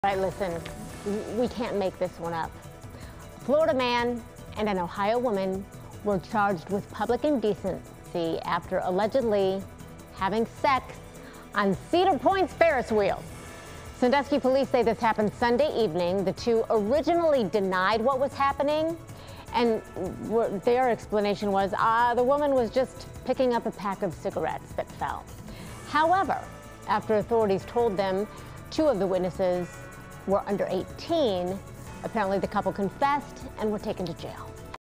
All right, listen, we can't make this one up. A Florida man and an Ohio woman were charged with public indecency after allegedly having sex on Cedar Point's Ferris wheel. Sandusky police say this happened Sunday evening. The two originally denied what was happening, and their explanation was the woman was just picking up a pack of cigarettes that fell. However, after authorities told them two of the witnesses were under 18, apparently the couple confessed and were taken to jail.